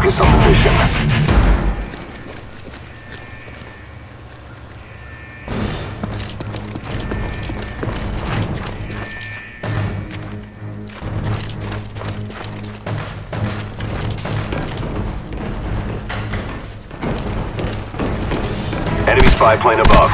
focus on the mission. Enemy spy plane above.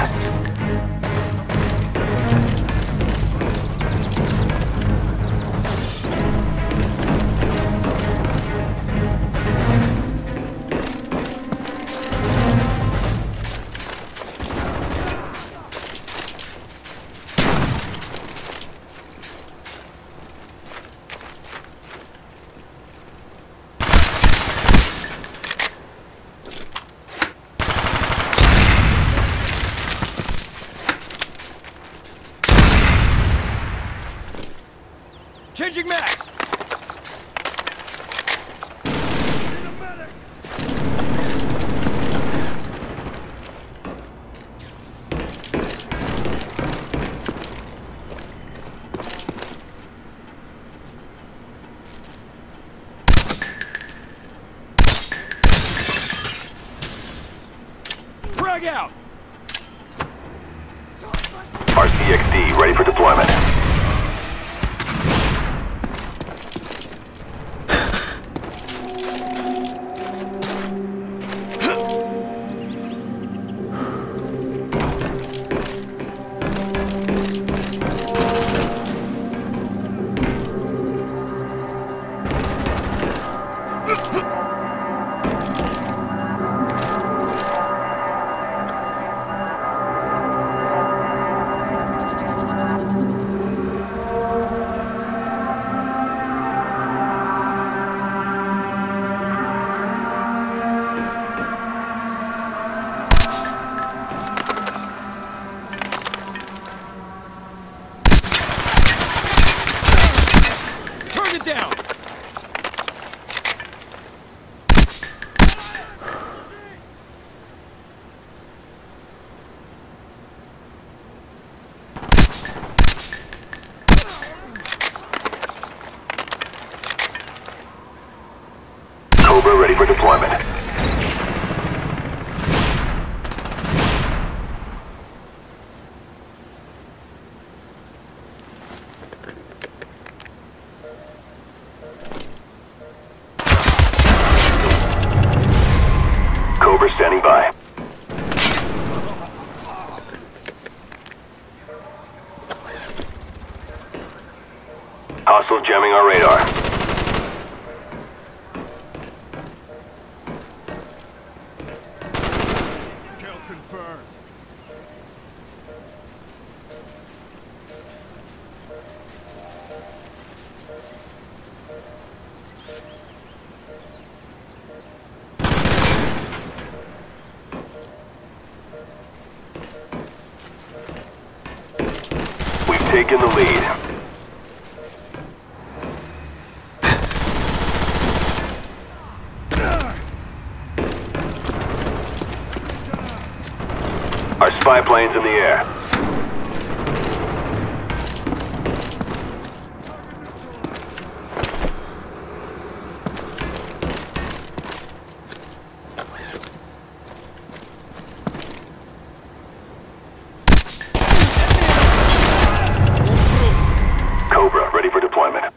Changing max! Frag out! RCXD ready for deployment. Turn it down! Cobra ready for deployment. Cobra standing by. Hostile jamming our radar. Kill confirmed. We've taken the lead. Our spy plane's in the air. Cobra ready for deployment.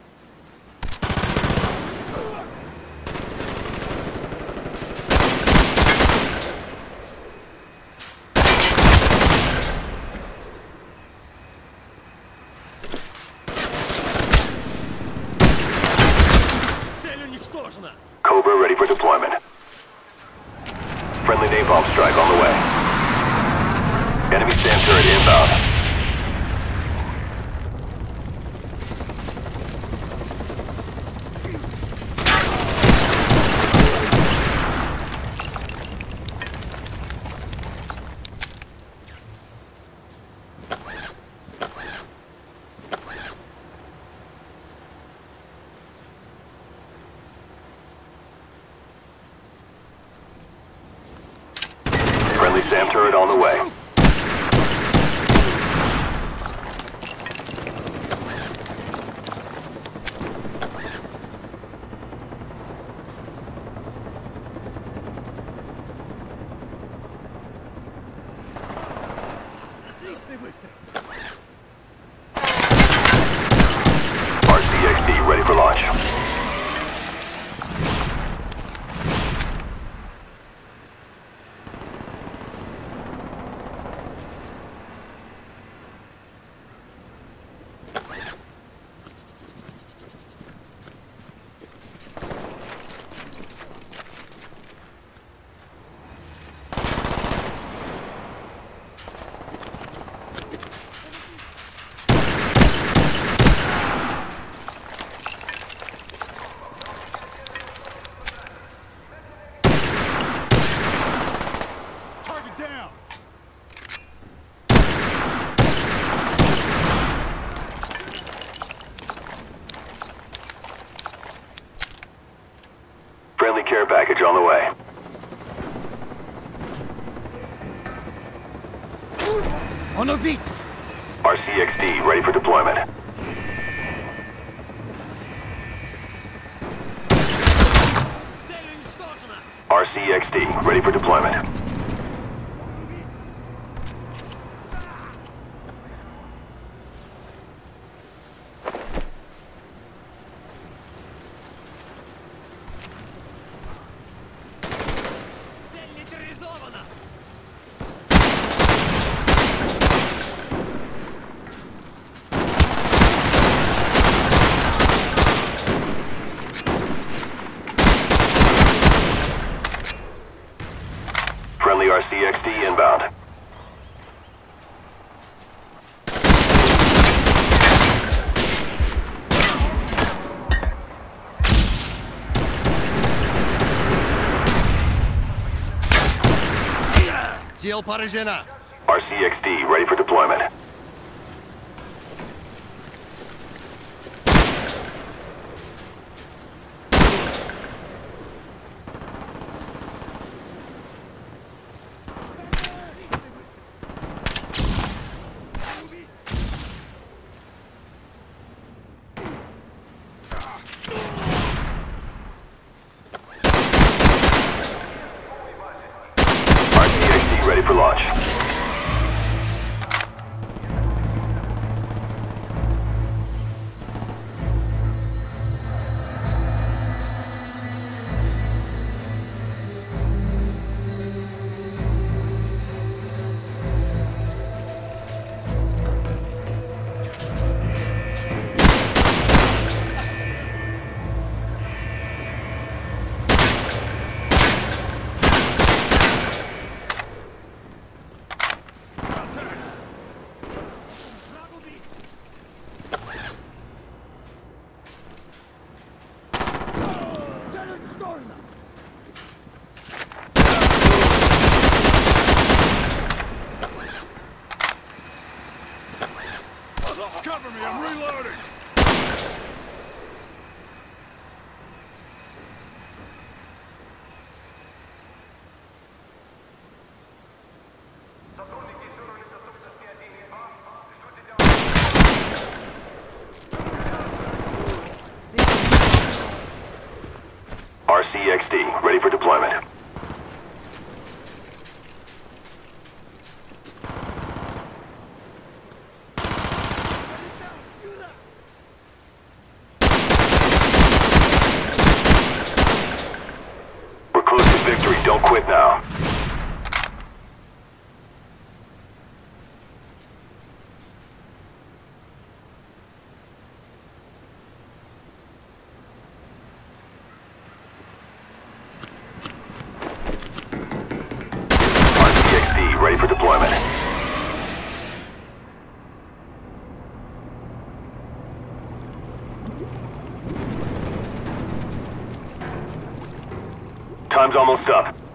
Цель уничтожена! Cobra ready for deployment. Friendly napalm strike on the way. Enemy SAM turret inbound. Friendly SAM turret on the way. care package on the way. On a beat! RCXD ready for deployment. RCXD ready for deployment. Friendly RCXD inbound. Цель поражена. RCXD ready for deployment. RCXD ready for launch. Cover me, I'm reloading! RCXD ready for deployment. We're close to victory. Don't quit now. RCXD ready for deployment. Time's almost up.